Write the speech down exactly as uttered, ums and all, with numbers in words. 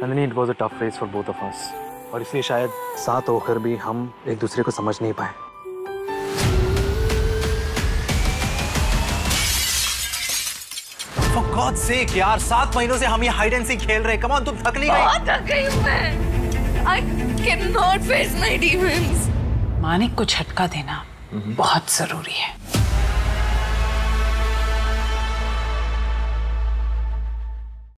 Nandini, it was a tough race for both of us. और इसलिए शायद साथ होकर भी हम एक दूसरे को समझ नहीं पाए। For God's sake यार, सात महीनों से हम ये हाइड एंड सीक खेल रहे हैं। Come on, तुम थक नहीं गई? बहुत थक गई हूँ मैं। I cannot face my demons. Manik को झटका देना बहुत जरूरी है।